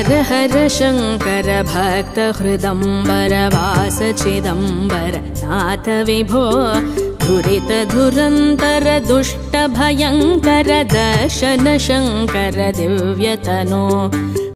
हर हर शङ्कर भक्त हृदम्बर वास चिदम्बर नाथ विभो दुरित धुरन्तर दुष्ट भयङ्कर दर्शन शङ्कर दिव्यतनो